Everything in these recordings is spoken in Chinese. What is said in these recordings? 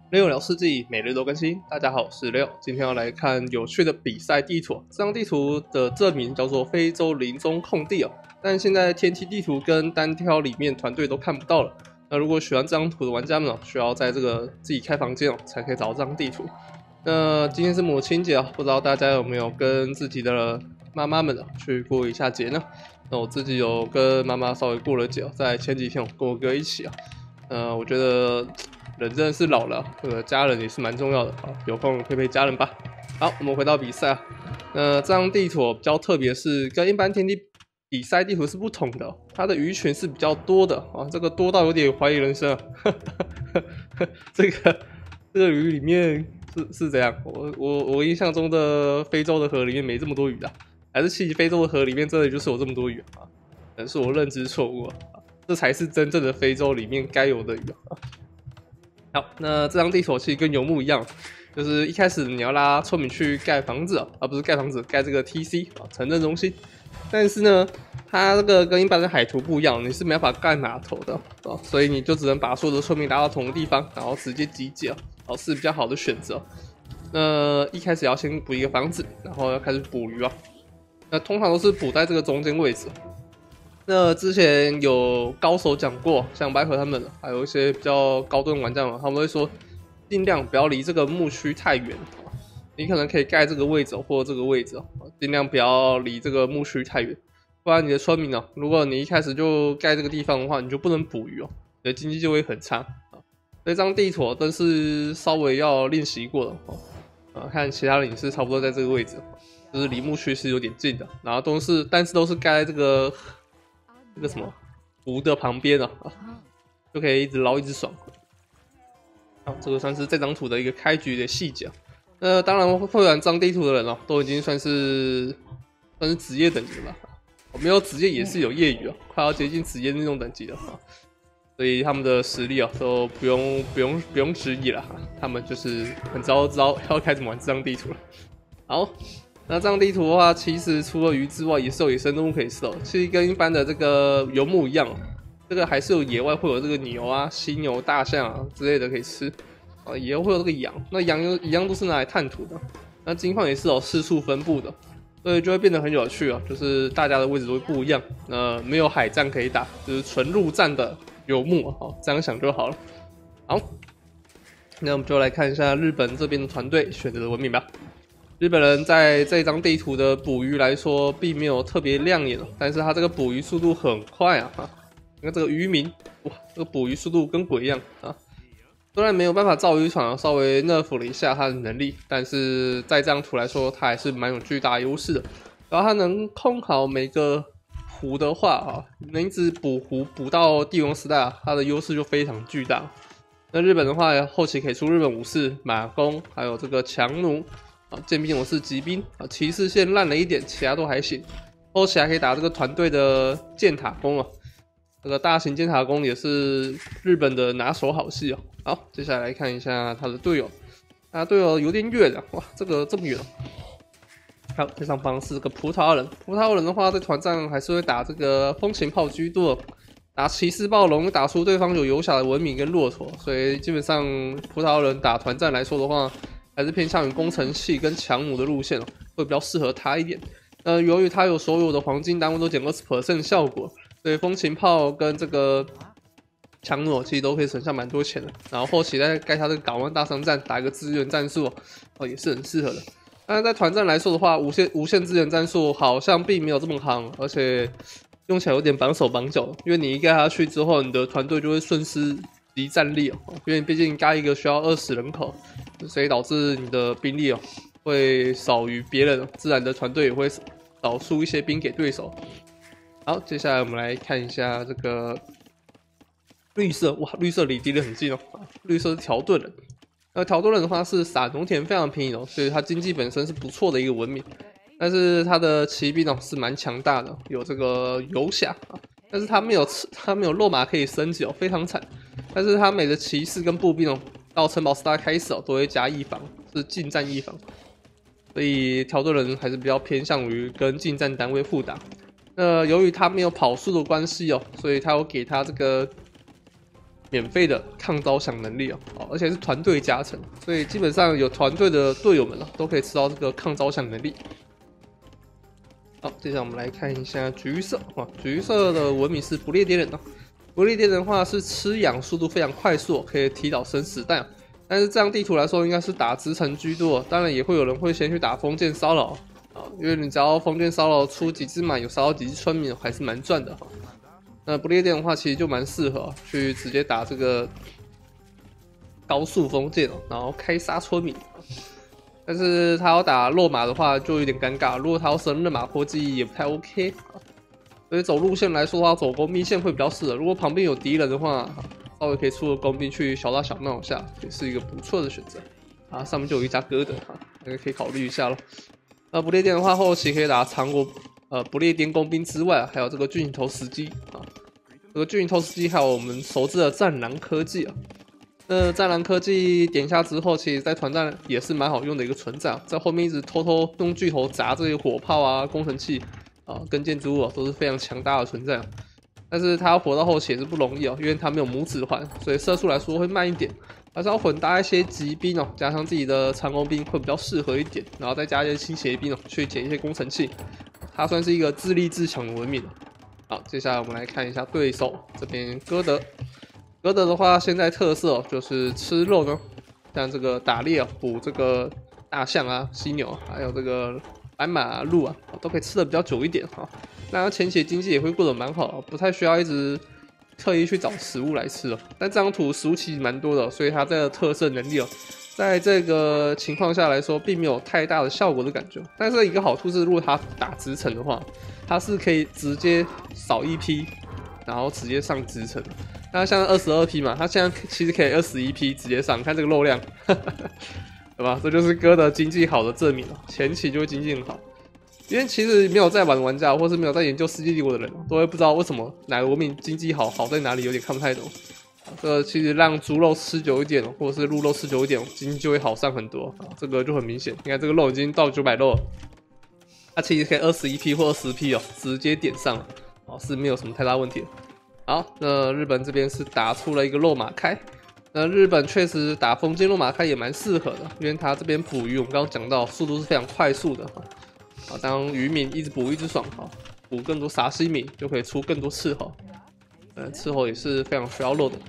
六聊世纪，每日都更新。大家好，我是六，今天要来看有趣的比赛地图。这张地图的证明叫做非洲林中空地哦，但现在天梯地图跟单挑里面团队都看不到了。那如果喜欢这张图的玩家们需要在这个自己开房间才可以找到这张地图。那今天是母亲节不知道大家有没有跟自己的妈妈们去过一下节呢？那我自己有跟妈妈稍微过了节在前几天跟我哥一起我觉得人真的是老了，家人也是蛮重要的有空陪陪家人吧。好，我们回到比赛这张地图比较特别，是跟一般天梯比赛地图是不同的它的鱼群是比较多的这个多到有点怀疑人生这个鱼里面是怎样？我印象中的非洲的河里面没这么多鱼还是其实非洲的河里面真的就是有这么多鱼可能是我认知错误这才是真正的非洲里面该有的鱼好，那这张地图其实跟游牧一样，就是一开始你要拉村民去盖房子不是盖房子，盖这个 TC 城镇中心。但是呢，它这个跟一般的海图不一样，你是没办法盖码头的所以你就只能把所有的村民拉到同一个地方，然后直接集结是比较好的选择。那一开始要先补一个房子，然后要开始捕鱼那通常都是捕在这个中间位置。那之前有高手讲过，像白河他们，还有一些比较高端玩家他们会说，尽量不要离这个牧区太远。你可能可以盖这个位置或这个位置尽量不要离这个牧区太远，不然你的村民如果你一开始就盖这个地方的话，你就不能捕鱼你的经济就会很差这张地图真是稍微要练习过的看其他人也是差不多在这个位置，就是离牧区是有点近的，然后但是都是盖在这个什么湖的旁边就可以一直捞一直爽这个算是这张图的一个开局的细节当然会玩这张地图的人都已经算是职业等级了没有职业也是有业余快要接近职业那种等级了所以他们的实力都不用质疑了他们就是很早知道要开始玩这张地图了。好，那这张地图的话，其实除了鱼之外，也是有野生动物可以吃其实跟一般的这个游牧一样这个还是有野外会有这个牛犀牛、大象之类的可以吃也会有这个羊，那羊一样都是拿来探图的。那金矿也是有四处分布的，所以就会变得很有趣就是大家的位置都会不一样。没有海战可以打，就是纯陆战的游牧这样想就好了。好，那我们就来看一下日本这边的团队选择的文明吧。日本人在这张地图的捕鱼来说并没有特别亮眼但是他这个捕鱼速度很快你看这个渔民哇，这个捕鱼速度跟鬼一样虽然没有办法造渔船稍微 nerf 了一下他的能力，但是在这张图来说他还是蛮有巨大优势的。然后他能控好每个湖的话能一直捕湖捕到帝王时代他的优势就非常巨大。那日本的话后期可以出日本武士、马弓，还有这个强弩剑兵勇士、骑兵骑士线烂了一点，其他都还行。后期还可以打这个团队的箭塔攻这个大型箭塔攻也是日本的拿手好戏好，接下来看一下他的队友，他队友有点远哇，这个这么远好，最上方是个葡萄牙人。葡萄牙人的话，在团战还是会打这个风琴炮居多，打骑士暴龙，打出对方有游侠的文明跟骆驼，所以基本上葡萄牙人打团战来说的话，还是偏向于工程器跟强弩的路线会比较适合他一点。由于他有所有的黄金单位都减 20% 效果，所以风琴炮跟这个强弩其实都可以省下蛮多钱的。然后后期再盖他这个港湾大商战，打一个资源战术也是很适合的。但是在团战来说的话，无限资源战术好像并没有这么夯，而且用起来有点绑手绑脚的，因为你一盖下去之后，你的团队就会损失敌战力因为毕竟盖一个需要20人口，所以导致你的兵力会少于别人，自然的团队也会少输一些兵给对手。好，接下来我们来看一下这个绿色，哇，绿色离敌人很近绿色是条顿人。条顿人的话是撒农田非常便宜所以他经济本身是不错的一个文明。但是他的骑兵是蛮强大的，有这个游侠但是他没有肉马可以升级非常惨。但是他每个骑士跟步兵到城堡时代开始都会加一防，是近战一防。所以条顿人还是比较偏向于跟近战单位互打。由于他没有跑速的关系所以他有给他这个免费的抗招降能力而且是团队加成，所以基本上有团队的队友们都可以吃到这个抗招降能力。好，接下来我们来看一下橘色橘色的文明是不列颠人不列颠人的话是吃氧速度非常快速，可以提早生死弹。但是这张地图来说，应该是打直城居多，当然也会有人会先去打封建骚扰因为你只要封建骚扰出几只马，有杀到几只村民，还是蛮赚的那不列颠的话，其实就蛮适合去直接打这个高速封建然后开杀村民。但是他要打肉马的话，就有点尴尬。如果他要升热马坡记忆，也不太 OK。所以走路线来说的话，走工兵线会比较适合。如果旁边有敌人的话，稍微可以出个工兵去小打小闹一下，也是一个不错的选择。上面就有一家哥的那个可以考虑一下咯。那不列颠的话，后期可以打长国不列颠工兵之外，还有这个巨型投石机这个巨型投石机还有我们熟知的战狼科技那战狼科技点下之后，其实在团战也是蛮好用的一个存在在后面一直偷偷用巨头砸这些火炮工程器跟建筑物都是非常强大的存在但是它要活到后期也是不容易因为它没有拇指环，所以射速来说会慢一点。还是要混搭一些骑兵加上自己的长弓兵会比较适合一点，然后再加一些轻骑兵去捡一些工程器，它算是一个自立自强的文明好，接下来我们来看一下对手这边哥德。哥德的话，现在特色就是吃肉呢，像这个打猎捕这个大象犀牛，还有这个斑马鹿都可以吃的比较久一点那前期的经济也会过得蛮好不太需要一直特意去找食物来吃但这张图食物其实蛮多的，所以它这个特色能力在这个情况下来说，并没有太大的效果的感觉。但是一个好处是，如果它打直城的话，它是可以直接扫一批，然后直接上直城。那像22批嘛，它现在其实可以21批直接上，看这个肉量，对吧？这就是哥的经济好的证明前期就会经济很好。因为其实没有在玩的玩家，或是没有在研究世纪帝国的人，都会不知道为什么哪个文明经济好在哪里，有点看不太懂。这个其实让猪肉吃久一点，或者是鹿肉吃久一点，经济就会好上很多这个就很明显。你看这个肉已经到900肉了，它其实可以21批或20批直接点上是没有什么太大问题的。好，那日本这边是打出了一个肉马开。那日本确实打封建肉马开也蛮适合的，因为它这边捕鱼，我们刚刚讲到速度是非常快速的当渔民一直捕一直爽捕更多沙西米就可以出更多斥候，斥候也是非常需要肉的。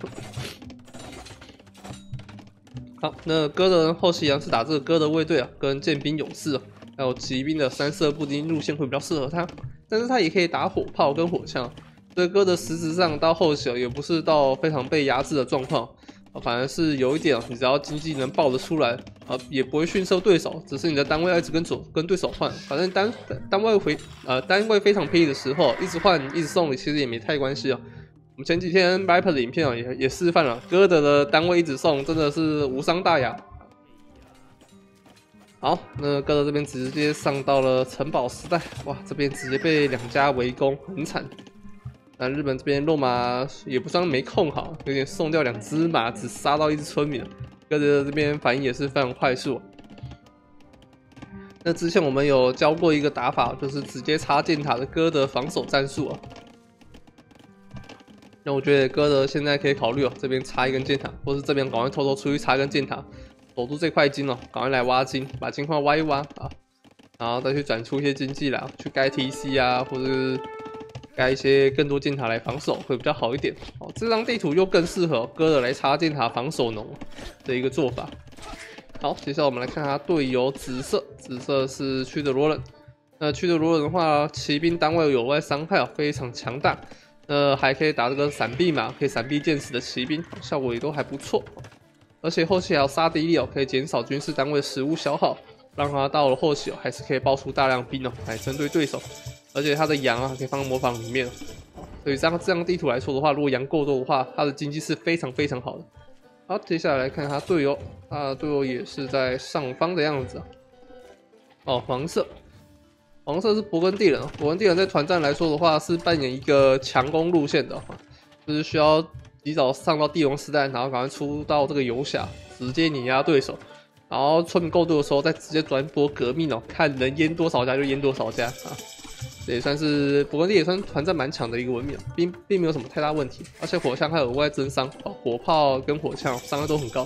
好，那哥德后期是打这个哥德卫队跟剑兵勇士还有骑兵的3色步兵路线会比较适合他，但是他也可以打火炮跟火枪。所以哥德实质上到后期也不是到非常被压制的状况反而是有一点你只要经济能爆得出来也不会逊色对手，只是你的单位要一直跟对手换，反正单位非常便宜的时候一直换一直送，其实也没太关系我们前几天 Viper 的影片也示范了，哥德的单位一直送真的是无伤大雅。好，那哥德这边直接上到了城堡时代，哇，这边直接被2家围攻，很惨。那日本这边肉马也不算没控好，有点送掉2只马，只杀到1只村民。哥德这边反应也是非常快速。那之前我们有教过一个打法，就是直接插箭塔的哥德防守战术那我觉得哥德现在可以考虑这边插一根箭塔，或是这边赶快偷偷出去插一根箭塔，守住这块金赶快来挖金，把金块挖一挖然后再去转出一些经济来，去盖 TC 或者是盖一些更多箭塔来防守会比较好一点这张地图又更适合哥德来插箭塔防守农的一个做法。好，接下来我们来看他队友紫色，紫色是屈德罗人。那屈德罗人的话，骑兵单位有外伤害非常强大，还可以打这个闪避马，可以闪避箭矢的骑兵，效果也都还不错。而且后期还有杀敌力可以减少军事单位食物消耗，让他到了后期还是可以爆出大量兵来针对对手。而且它的羊可以放模仿里面，所以这样地图来说的话，如果羊够多的话，它的经济是非常非常好的。好，接下来来看他队友，他的队友也是在上方的样子黄色是勃艮第人，勃艮第人在团战来说的话是扮演一个强攻路线的就是需要及早上到帝王时代，然后赶快出到这个游侠，直接碾压对手，然后村民够多的时候再直接转播革命看能淹多少家就淹多少家也算是勃艮第也算团战蛮强的一个文明，并没有什么太大问题，而且火枪还有额外增伤，火炮跟火枪伤害都很高。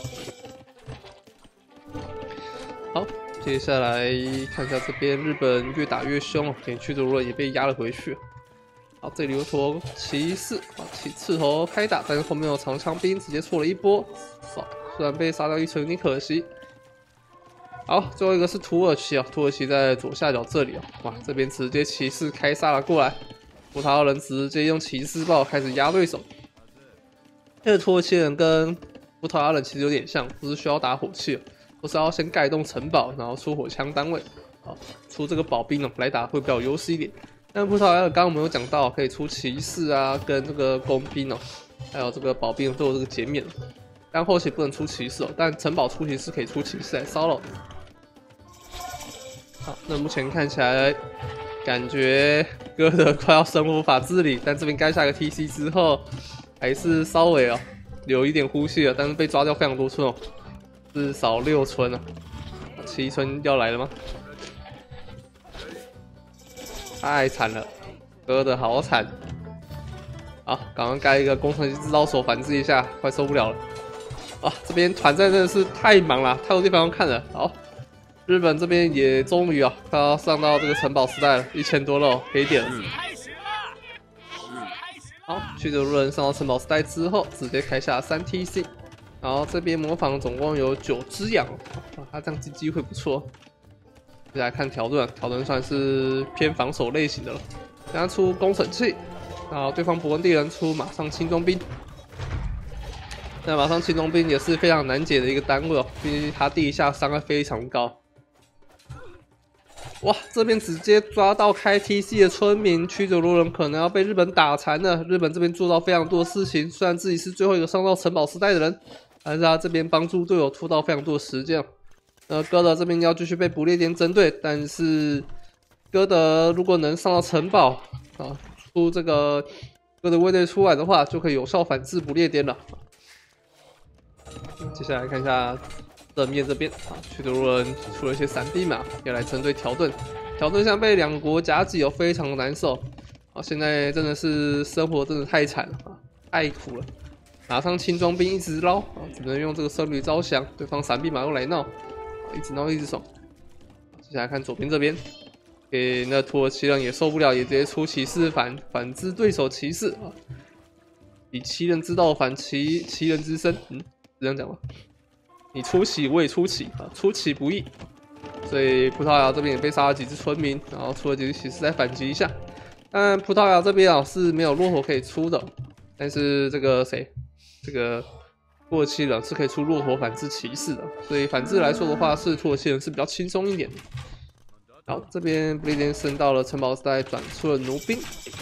好，接下来看一下这边日本越打越凶哦，连驱逐轮也被压了回去。好，这里有坨骑士，刺头开打，但是后面有长枪兵直接错了一波，虽然被杀掉一层有点可惜。好，最后一个是土耳其啊，土耳其在左下角这里啊，哇，这边直接骑士开杀了过来，葡萄牙人直接用骑士炮开始压对手。这个土耳其人跟葡萄牙人其实有点像，不是需要打火器，不是要先盖一栋城堡，然后出火枪单位，好，出这个保兵来打会比较有优势一点。但葡萄牙人刚刚我们有讲到，可以出骑士啊，跟这个工兵哦，还有这个保兵都有这个减免，但后期不能出骑士哦，但城堡出骑士可以出骑士来骚扰。好，那目前看起来感觉哥德快要生无法自理，但这边盖下个 TC 之后，还是稍微留一点呼吸了，但是被抓掉非常多村哦，至少6村啊，7村要来了吗？太惨了，哥的好惨！好，刚刚盖一个工程机制造所反制一下，快受不了了。啊，这边团战真的是太忙了，太多地方要看了。好。日本这边也终于快要上到这个城堡时代了，1000多了，可以点了。好，驱逐人上到城堡时代之后，直接开下3 TC， 然后这边模仿总共有9只羊，他这样子机会不错。接下来看条顿，条顿算是偏防守类型的了，现在出工程器，然后对方勃艮第人出马上轻装兵。那马上轻装兵也是非常难解的一个单位哦，毕竟他地下伤害非常高。哇，这边直接抓到开 TC 的村民，驱逐罗人可能要被日本打残了。日本这边做到非常多的事情，虽然自己是最后一个上到城堡时代的人，但是他这边帮助队友拖到非常多的时间。哥德这边要继续被不列颠针对，但是哥德如果能上到城堡啊，出这个哥德卫队出来的话，就可以有效反制不列颠了。接下来看一下正面这边啊，驱逐人出了一些闪避马，要来针对条顿。条顿现在被2国夹击，非常的难受啊！现在真的是生活真的太惨了啊，太苦了。马上轻装兵一直捞啊，只能用这个僧侣招降，对方闪避马又来闹，一直闹一直爽。接下来看左边这边，那土耳其人也受不了，也直接出骑士反制对手骑士啊！以其人之道反其人之身，这样讲吗？你出奇我也出奇啊，出其不意，所以葡萄牙这边也被杀了几只村民，然后出了几只骑士来反击一下。但葡萄牙这边是没有骆驼可以出的，但是这个土耳其人是可以出骆驼反制骑士的，所以反制来说的话，是土耳其人是比较轻松一点的。好，这边不列颠升到了城堡时代，转出了弩兵。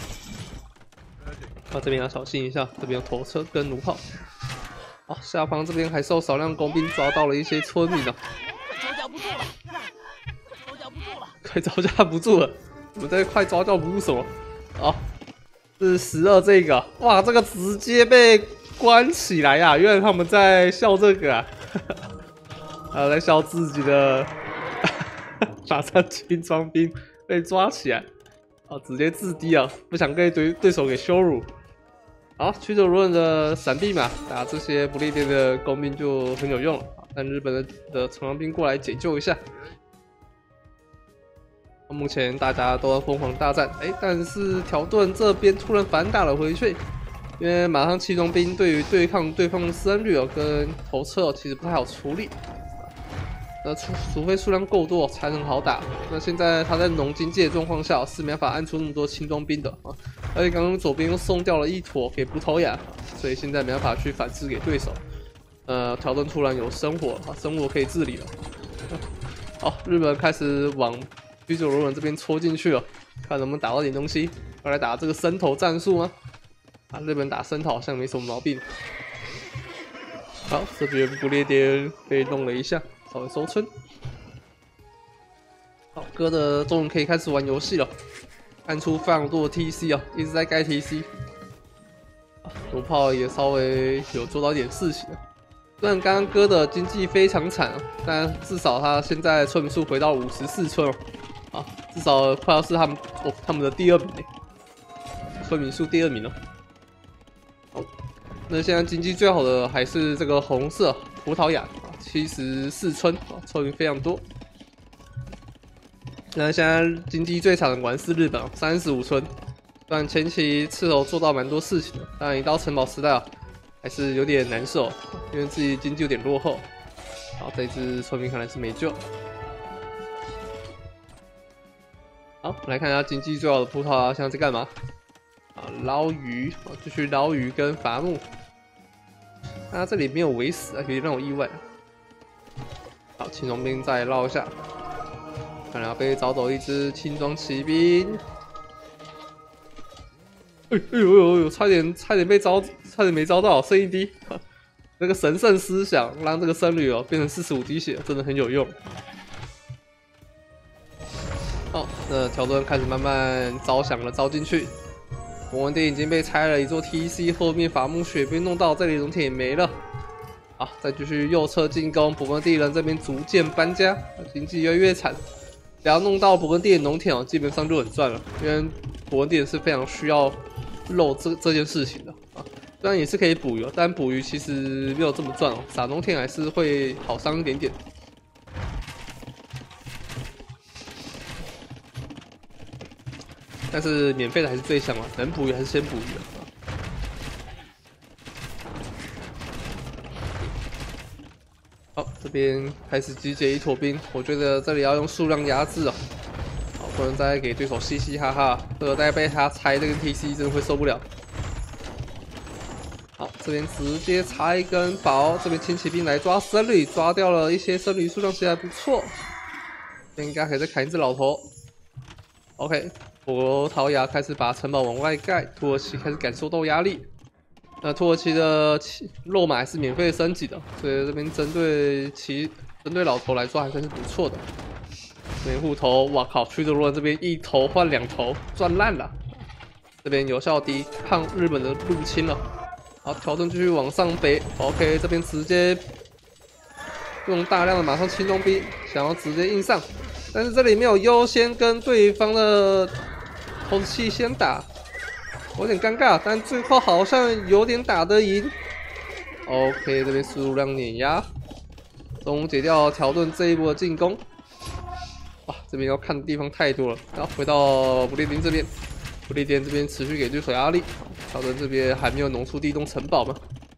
这边要小心一下，这边有头车跟弩炮。好，下方这边还受少量工兵抓到了一些村民啊， 招架不住了，招架不住了， 快招架不住了！我们这快招架不住什么？好，是12这个，哇，这个直接被关起来呀！原来他们在笑这个啊，还有在笑自己的马上轻装兵被抓起来，直接自低啊，不想被对手给羞辱。好，驱逐罗人的闪避马打这些不列颠的工兵就很有用了，但日本的长枪兵过来解救一下。目前大家都在疯狂大战，但是条顿这边突然反打了回去，因为马上轻装兵对于对抗对方的僧侣跟头车其实不太好处理。除非数量够多才能好打。那现在他在农经济的状况下是没办法按出那么多轻装兵的啊，而且刚刚左边又送掉了一坨给葡萄牙，所以现在没办法去反制给对手。条顿突然有生火，生火可以治理了。好，日本开始往驱逐罗人这边戳进去了，看能不能打到点东西。要来打这个伸头战术吗？日本打伸头好像没什么毛病。好，这边不列颠被弄了一下。稍微收村。好，哥的终于可以开始玩游戏了，按出非常多的 TC 一直在盖 TC。弩炮也稍微有做到一点事情了。虽然刚刚哥的经济非常惨但至少他现在村民数回到54村至少快要是他们的第2名嘞，村民数第2名哦。好，那现在经济最好的还是这个红色葡萄牙，74村村民非常多。那现在经济最强的果然是日本，35村。虽然前期斥候做到蛮多事情的，但一到城堡时代还是有点难受，因为自己经济有点落后。好，这一只村民看来是没救。好，来看一下经济最好的葡萄牙现在在干嘛？捞鱼，继续捞鱼跟伐木。那这里没有围死，有点让我意外。好，轻装兵再捞一下，看来要被找走一只轻装骑兵。哎呦，差点没招到，剩1滴。那个神圣思想让这个僧侣变成45滴血，真的很有用。好，那条顿开始慢慢招降了，招进去。博文殿已经被拆了一座 TC， 后面伐木雪被弄到，这里农田也没了。好，再继续右侧进攻，勃艮第人这边逐渐搬家，经济越来越惨。只要弄到勃艮第的农田基本上就很赚了，因为勃艮第是非常需要肉这件事情的啊。虽然也是可以捕鱼，但捕鱼其实没有这么赚撒农田还是会好伤一点点。但是免费的还是最香了，能捕鱼还是先捕鱼的。好，这边开始集结一坨兵，我觉得这里要用数量压制哦。好，不能再给对手嘻嘻哈哈，这个再被他拆这个 TC 真的会受不了。好，这边直接插一根宝，这边轻骑兵来抓僧侣，抓掉了一些僧侣，数量其实还不错。这边应该可以再砍一只老头。OK。葡萄牙开始把城堡往外盖，土耳其开始感受到压力。那土耳其的肉马还是免费升级的，所以这边针对老头来说还算是不错的。这边护头，哇靠，驱逐罗这边1头换2头，赚烂了。这边有效抵抗日本的入侵了。好，条顿继续往上北 ，OK， 这边直接用大量的马上轻装兵，想要直接硬上，但是这里没有优先跟对方的投石器先打，有点尴尬，但最后好像有点打得赢。OK， 这边数量碾压，终结掉条顿这一波的进攻。哇，这边要看的地方太多了。然后回到不列颠这边，不列颠这边持续给对手压力。条顿这边还没有弄出第1栋城堡嘛？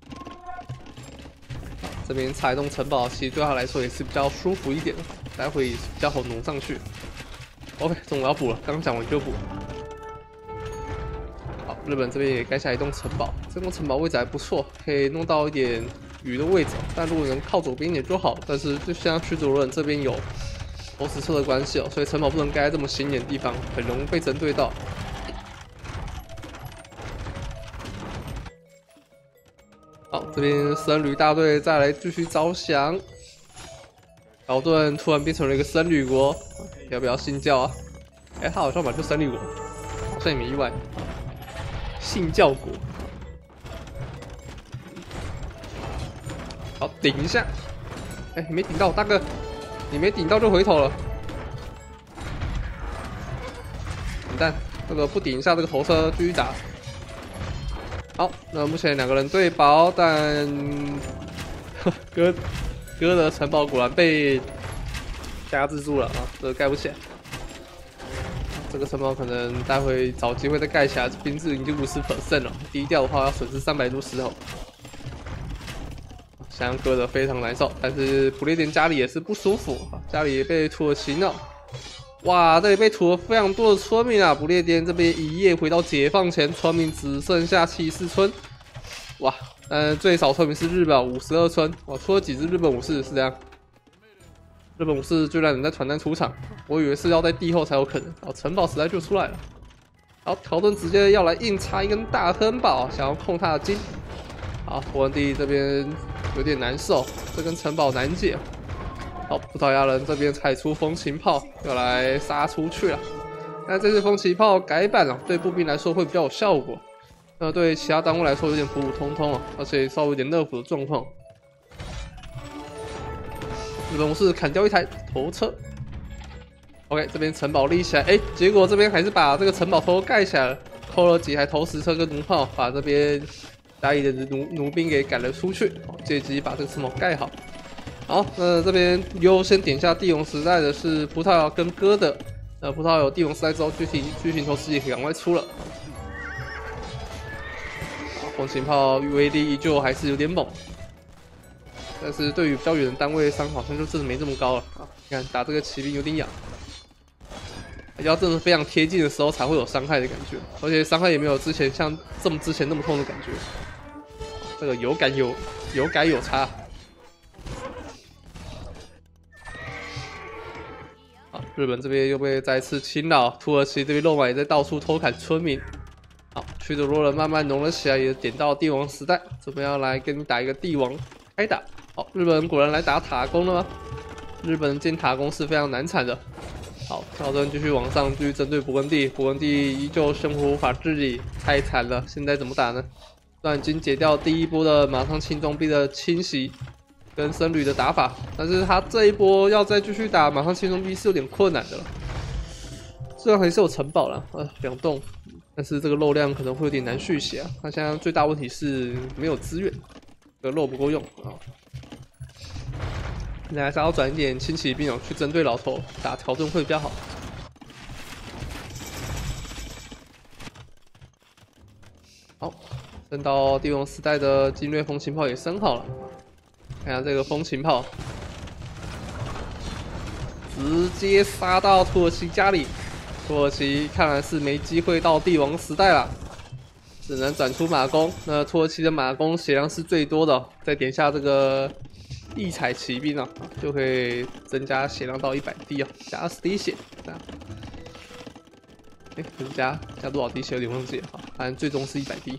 这边插1栋城堡，其实对他来说也是比较舒服一点的，待会比较好弄上去。OK， 终于要补了，刚讲完就补。好，日本这边也盖下1栋城堡，这栋城堡位置还不错，可以弄到一点鱼的位置。但如果能靠左边一点就好，但是就像驱逐人这边有投石车的关系所以城堡不能盖在这么显眼的地方，很容易被针对到。好，这边僧侣大队再来继续招降。条顿突然变成了一个僧侣国，要不要信教啊？他好像本来就僧侣国，好像也没意外。信教国，好顶一下，没顶到，大哥，你没顶到就回头了，完蛋，这个不顶一下这个头车继续打。好，那目前2个人对堡，但哥的城堡果然被压制住了这个盖不起来。这个城堡可能待会找机会再盖起来，兵质已经50% 了，低调的话要损失300多石头。想割得非常难受，但是不列颠家里也是不舒服，家里也被土耳其闹。哇，这里被屠了非常多的村民啊！不列颠这边一夜回到解放前，村民只剩下74村。哇，最少村民是日本52村，哇，出了几只日本武士是这样。日本武士居然能在团战出场，我以为是要在地后才有可能。城堡时代就出来了。然后条顿直接要来硬插一根大亨堡，想要控他的金。好，勃艮第这边有点难受，这根城堡难解。好，葡萄牙人这边踩出风琴炮，要来杀出去了。但这次风琴炮改版对步兵来说会比较有效果，对其他单位来说有点普普通通而且稍微有点nerf的状况。日本武士砍掉1台头车 OK， 这边城堡立起来，哎，结果这边还是把这个城堡偷盖起来了，扣了几台投石车跟弩炮，把这边大义的弩兵给赶了出去，借机把这个城堡盖好。好，那这边优先点下帝王时代的是葡萄牙跟哥的，葡萄牙有帝王时代之后，巨型投石机可以赶快出了。风行炮威力依旧还是有点猛。 但是对于比较远的单位伤好像就真的没这么高了啊！你看打这个骑兵有点痒，要真的非常贴近的时候才会有伤害的感觉，而且伤害也没有之前像之前那么痛的感觉。这个有感有差。好，日本这边又被再次侵扰，土耳其这边肉马也在到处偷砍村民。好，驱逐罗人慢慢浓了起来，也点到帝王时代，准备要来跟你打一个帝王开打。 好，日本人果然来打塔攻了吗？日本建塔攻是非常难产的。好，跳针继续往上，继续针对勃艮第，勃艮第依旧生活无法自理，太惨了。现在怎么打呢？虽然已经解掉第一波的马上轻装逼的侵袭跟僧侣的打法，但是他这一波要再继续打马上轻装逼是有点困难的了。虽然还是有城堡了，2栋，但是这个肉量可能会有点难续写啊。他现在最大问题是没有资源，这个肉不够用啊。 你还是要转一点轻骑兵去针对老头打条顿会比较好。好，升到帝王时代的精锐风琴炮也升好了。看下这个风琴炮，直接杀到土耳其家里。土耳其看来是没机会到帝王时代了，只能转出马弓。那土耳其的马弓血量是最多的，再点下这个。 异彩骑兵啊，就可以增加血量到100滴啊，加20滴血这样。可是加多少滴血有点忘记了哈，反正最终是100滴。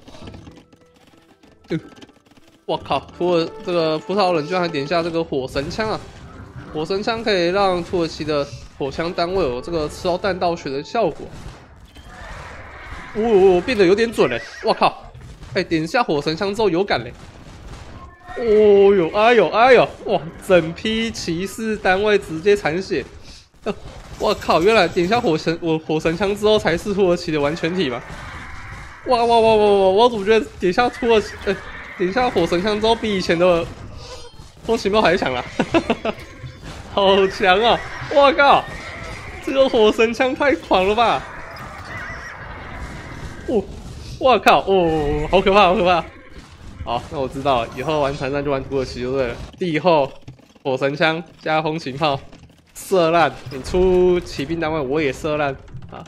我靠，这个葡萄人居然还点下这个火神枪啊！火神枪可以让土耳其的火枪单位有这个吃到弹道血的效果。变得有点准嘞！我靠，点下火神枪之后有感嘞。 哦呦，哎呦，哇！整批骑士单位直接残血，我靠！原来点下火神枪之后才是土耳其的完全体嘛？哇！我怎么觉得点下点下火神枪之后比以前的风行炮还强啊？好强啊！我靠！这个火神枪太狂了吧！我靠！好可怕，好可怕！ 好，那我知道了，以后玩团战就玩土耳其就对了。地后火神枪加风琴炮，射烂！你出骑兵单位，我也射烂啊！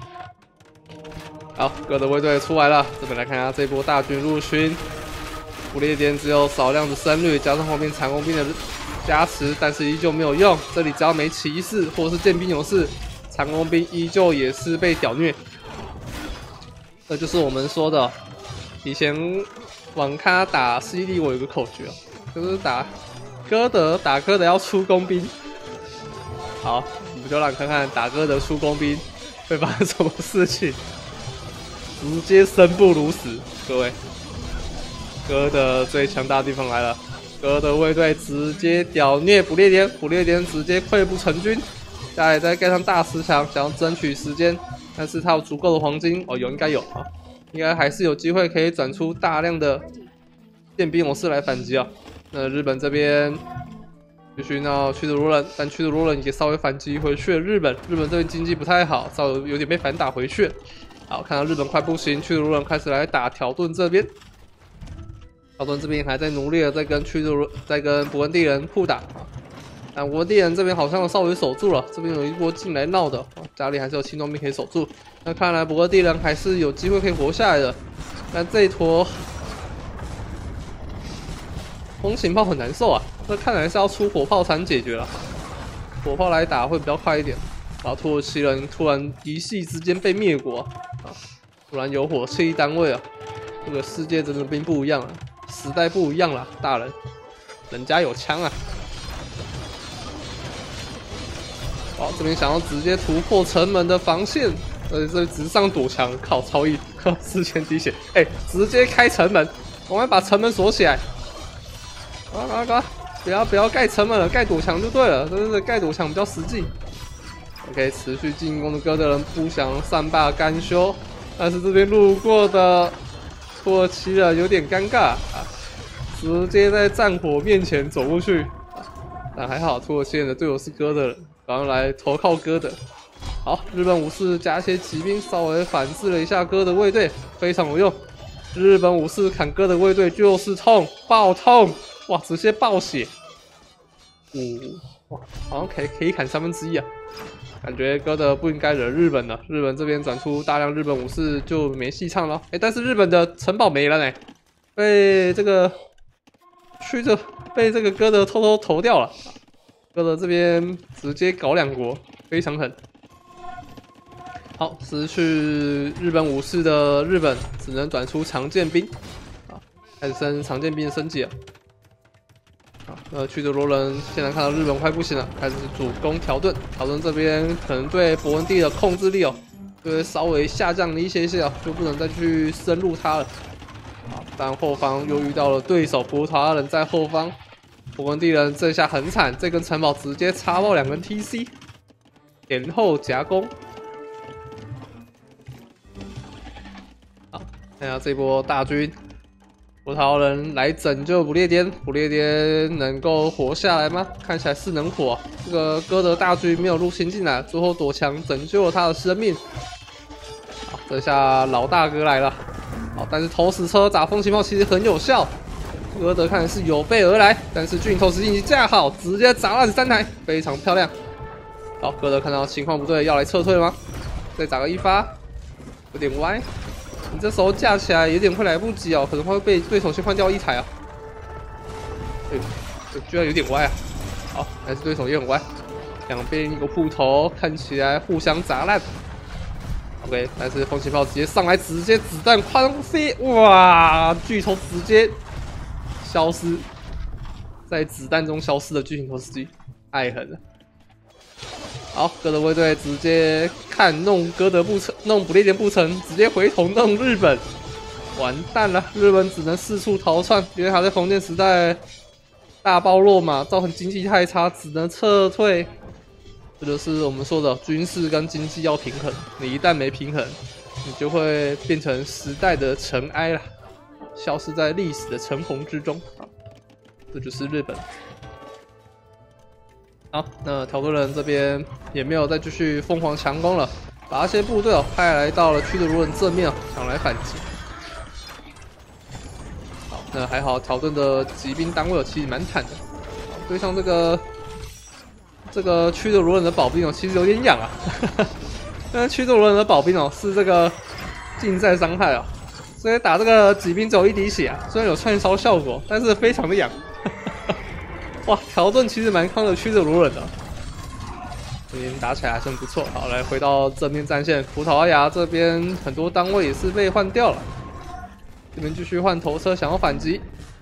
好，哥德卫队出来了，这边来看一下这波大军入侵。不列颠只有少量的僧侣，加上后面长弓兵的加持，但是依旧没有用。这里只要没骑士或者是剑兵勇士，长弓兵依旧也是被屌虐。这就是我们说的，以前。 网咖打世纪帝国有个口诀，就是打哥德要出工兵。好，我们就让你看看打哥德出工兵会发生什么事情，直接生不如死。各位，哥德最强大的地方来了，哥德卫队直接屌虐不列颠，不列颠直接溃不成军，家里再盖上大石墙，想要争取时间，但是他有足够的黄金哦，应该有啊。 应该还是有机会可以转出大量的剑兵勇士来反击啊！那日本这边必须要驱逐罗人，但驱逐罗人也稍微反击回去了。日本这边经济不太好，稍微有点被反打回去。好，看到日本快不行，驱逐罗人开始来打条顿这边。条顿这边还在努力的在跟勃艮第人互打。但勃艮第人这边好像稍微守住了，这边有一波进来闹的，家里还是有轻装兵可以守住。 那看来勃艮第人还是有机会可以活下来的，但这一坨风琴炮很难受啊，这看来是要出火炮才能解决了，火炮来打会比较快一点。然后土耳其人突然一夕之间被灭国啊，突然有火器单位啊，这个世界真的并不一样了，时代不一样了，大人，人家有枪啊。 好，这边想要直接突破城门的防线，这直上躲墙，靠超一，4000滴血，直接开城门，我们把城门锁起来。不要盖城门了，盖躲墙就对了，真的盖躲墙比较实际。 OK， 持续进攻的哥德人不想善罢甘休，但是这边路过的土耳其人有点尴尬啊，直接在战火面前走过去。但还好，土耳其人的队友是哥德人，赶快来投靠哥德。好，日本武士加一些骑兵，稍微反制了一下哥德卫队，非常有用。日本武士砍哥德卫队就是痛，爆痛，哇，直接爆血。哇，好像可以砍1/3啊！感觉哥德不应该惹日本了。日本这边转出大量日本武士就没戏唱了。但是日本的城堡没了呢，被这个哥德偷偷投掉了。哥德这边直接搞2国，非常狠。好，失去日本武士的日本只能转出长剑兵，开始升长剑兵的升级了。驱逐罗人现在看到日本快不行了，开始主攻条顿。条顿这边可能对伯文第的控制力就会稍微下降了一些就不能再去深入他了。但后方又遇到了对手葡萄牙人在后方，伯文第人这下很惨，这根城堡直接插爆2根 TC， 前后夹攻。好，看下这波大军。葡萄牙人来拯救不列颠，不列颠能够活下来吗？看起来是能活。这个哥德大军没有入侵进来，最后躲墙拯救了他的生命。好，这下老大哥来了。好，但是投石车砸风琴炮其实很有效。哥德看来是有备而来，但是巨型投石机架好，直接砸烂3台，非常漂亮。好，哥德看到情况不对，要来撤退了吗？再砸个1发，有点歪。你这时候架起来有点会来不及可能会被对手先换掉1台啊。居然有点歪啊！好，还是对手也很歪，两边有铺头，看起来互相砸烂。OK， 但是风琴炮直接上来，直接子弹狂飞，哇！巨头直接消失，在子弹中消失的巨型投石机，太狠了。好，哥德卫队直接看弄哥德不成，弄不列颠不成，直接回头弄日本，完蛋了！日本只能四处逃窜，因为他在封建时代大暴落嘛，造成经济太差，只能撤退。这就是我们说的军事跟经济要平衡，你一旦没平衡，你就会变成时代的尘埃了，消失在历史的尘红之中。这就是日本。好，那条顿人这边也没有再继续疯狂强攻了，把那些部队派来到了驱逐罗人正面想来反击。好，那还好，条顿的骑兵单位其实蛮惨的，对上这个驱逐罗人的保兵其实有点痒啊。但是驱逐罗人的保兵是这个近战伤害所以打这个骑兵只有1滴血虽然有串烧效果，但是非常的痒。哇，条顿其实蛮抗的驱逐罗人的，这边打起来还算不错。好，来回到正面战线，葡萄牙这边很多单位也是被换掉了，这边继续换头车想要反击。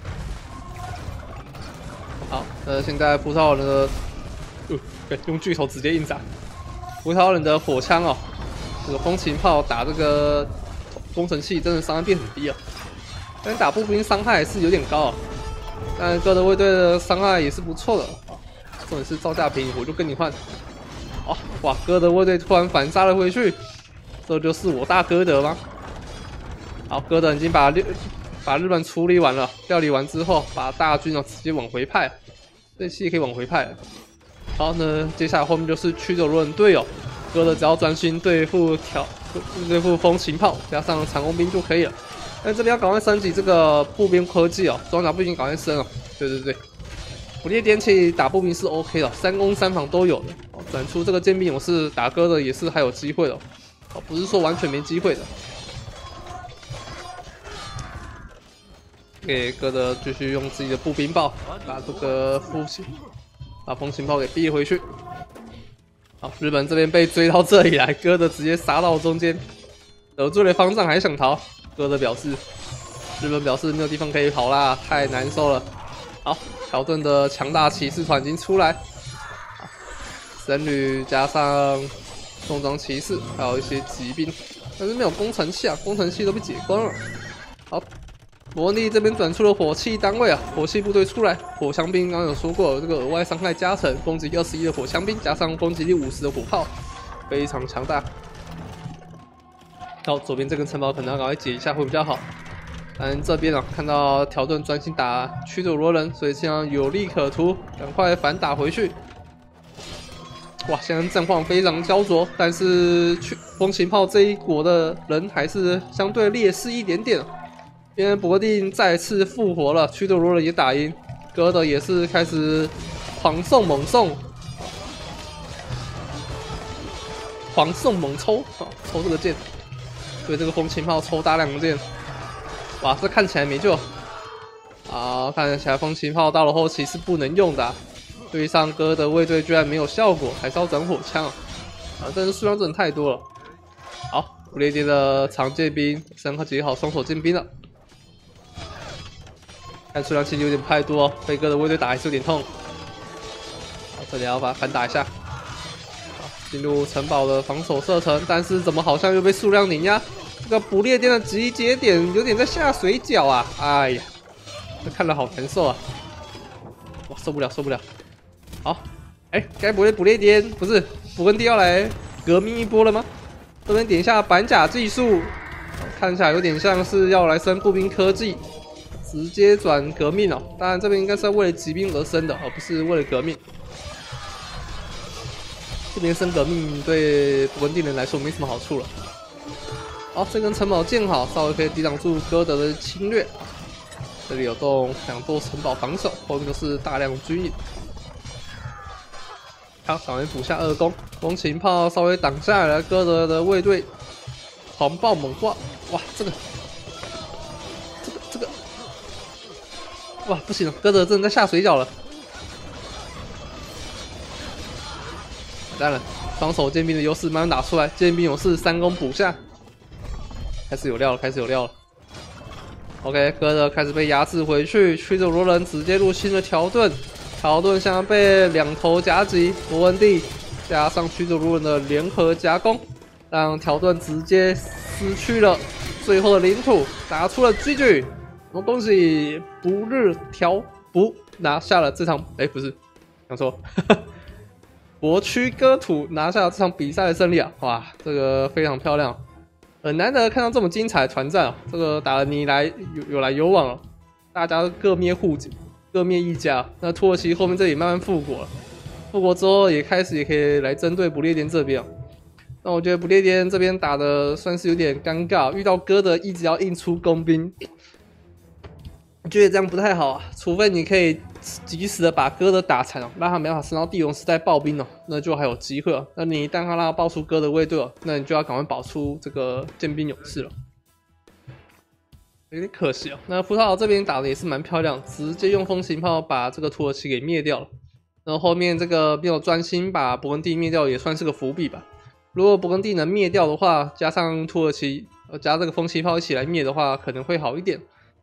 好，现在葡萄牙人的用巨头直接硬砸，葡萄牙人的火枪这个风琴炮打这个工程器真的伤害变很低但是打步兵伤害还是有点高但哥德卫队的伤害也是不错的重点是造价便宜，我就跟你换。哇，哥德卫队突然反杀了回去，这就是我大哥德吗？好，哥德已经把日本处理完了，料理完之后，把大军直接往回派，这期也可以往回派了。好，那接下来后面就是驱逐罗人队友，哥德只要专心对付风琴炮加上长弓兵就可以了。但这边要赶快升级这个步兵科技装甲步兵赶快升对，不列颠其实打步兵是 OK 的，3攻3防都有的。转出这个剑兵勇士打哥的也是还有机会的不是说完全没机会的。给哥的继续用自己的步兵炮把这个把风琴炮给逼回去。好，日本这边被追到这里来，哥的直接杀到中间，得罪了方丈还想逃。哥的表示，日本表示没有地方可以跑啦，太难受了。好，条顿的强大骑士团已经出来，神旅加上重装骑士，还有一些骑兵，但是没有工程器工程器都被解光了。好，伯利这边转出了火器单位火器部队出来，火枪兵刚刚有说过，这个额外伤害加成，攻击力21的火枪兵加上攻击力50的火炮， 非常强大。好，左边这根城堡可能要赶快解一下会比较好。但这边啊，看到条顿专心打驱逐罗人，所以这样有利可图，赶快反打回去。哇，现在战况非常焦灼，但是风行炮这一国的人还是相对劣势一点点。因为伯定再次复活了，驱逐罗人也打赢，哥的也是开始狂送猛送，狂送猛抽啊，抽这个剑，对这个风行炮抽大量的剑。哇，这看起来没救啊！看起来风行炮到了后期是不能用的、啊，对上哥的卫队居然没有效果，还是要转火枪啊！但是数量真的太多了。好，不列颠的长剑兵升级好双手剑兵了，看数量其实有点太多、哦，被哥的卫队打还是有点痛。好，这里要把它反打一下。好，进入城堡的防守射程，但是怎么好像又被数量碾压？这个不列颠的集结点有点在下水饺啊！哎呀，这看了好难受啊！哇，受不了，受不了！好，哎，该不会不列颠不是勃艮第要来革命一波了吗？这边点一下板甲技术，看起来有点像是要来升步兵科技，直接转革命哦。当然，这边应该是为了骑兵而生的，而不是为了革命。这边升革命对勃艮第人来说没什么好处了。好，这根城堡建好，稍微可以抵挡住哥德的侵略。这里有2座城堡防守，后面都是大量军营。好，赶快补下2攻，风行炮稍微挡下来了哥德的卫队，狂暴猛挂，哇，这个，哇，不行了，哥德真的在下水饺了。当然，双手剑兵的优势慢慢打出来，剑兵勇士3攻补下。开始有料了，开始有料了。OK， 哥德开始被压制回去，驱逐罗人直接入侵了条顿，条顿现在被2头夹击，勃艮第加上驱逐罗人的联合夹攻，让条顿直接失去了最后的领土，打出了 GG， 什么东西？不日条不拿下了这场，不是，讲错，博区割土拿下了这场比赛的胜利啊！哇，这个非常漂亮。很难得看到这么精彩的团战啊！这个打了你来有来有往了，大家各灭各灭一家。那土耳其后面这里慢慢复国了，复国之后也开始也可以来针对不列颠这边、啊。那我觉得不列颠这边打的算是有点尴尬，遇到哥德一直要硬出工兵，我觉得这样不太好啊。除非你可以及时的把哥德打残哦，让他没办法升到帝王时代暴兵哦，那就还有机会哦。那你一旦让他爆出哥德卫队哦，那你就要赶快保出这个剑兵勇士了，有点可惜哦。那葡萄牙这边打的也是蛮漂亮，直接用风行炮把这个土耳其给灭掉了。然后后面这个没有专心把勃艮第灭掉，也算是个伏笔吧。如果勃艮第能灭掉的话，加上土耳其加这个风行炮一起来灭的话，可能会好一点。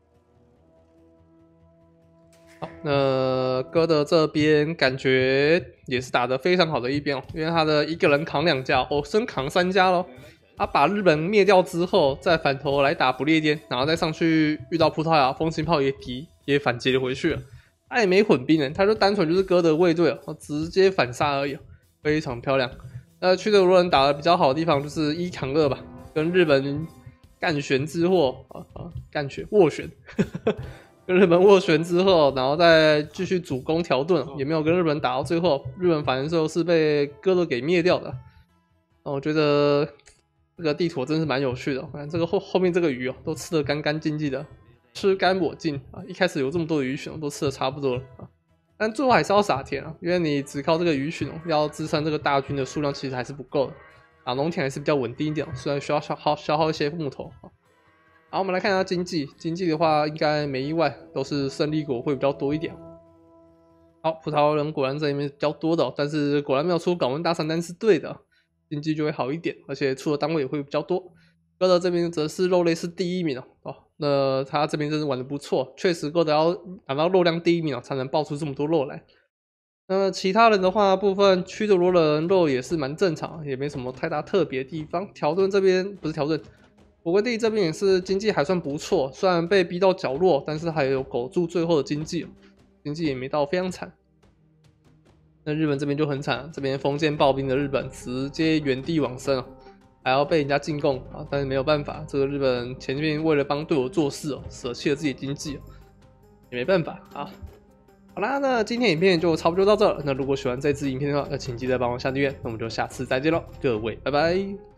好，那哥德这边感觉也是打得非常好的一边哦，因为他的一个人扛2家，升扛3家咯。他把日本灭掉之后，再反头来打不列颠，然后再上去遇到葡萄牙，风行炮也反击了回去了。他也没混兵人，他就单纯就是哥德卫队哦，直接反杀而已，非常漂亮。那驱逐罗人打得比较好的地方就是1扛2吧，跟日本干旋之祸干旋斡旋。跟日本斡旋之后，然后再继续主攻条顿，也没有跟日本打到最后。日本反正最后是被哥德给灭掉的。那我觉得这个地图真是蛮有趣的。看这个后面这个鱼哦，都吃得干干净净的，吃干抹净啊！一开始有这么多的鱼群，都吃得差不多了啊。但最后还是要撒田啊，因为你只靠这个鱼群要支撑这个大军的数量，其实还是不够的。啊，农田还是比较稳定一点，虽然需要消耗一些木头啊。好，我们来看一下经济。经济的话，应该没意外，都是胜利国会比较多一点。好，葡萄牙人果然这里面比较多的、但是果然没有出港湾大散弹是对的，经济就会好一点，而且出的单位也会比较多。哥德这边则是肉类是第1名哦，那他这边真是玩的不错，确实哥德要拿到肉量第1名才能爆出这么多肉来。那其他人的话，部分驱逐罗人肉也是蛮正常，也没什么太大特别的地方。条顿这边不是条顿。勃艮第这边也是经济还算不错，虽然被逼到角落，但是还有苟住最后的经济，经济也没到非常惨。 那日本这边就很惨，这边封建暴兵的日本直接原地往生哦，还要被人家进贡啊！但是没有办法，这个日本前面为了帮队友做事哦，舍弃了自己的经济哦，也没办法啊。好啦，那今天影片就差不多到这了。那如果喜欢这支影片的话，那请记得帮我下订阅。那我们就下次再见喽，各位，拜拜。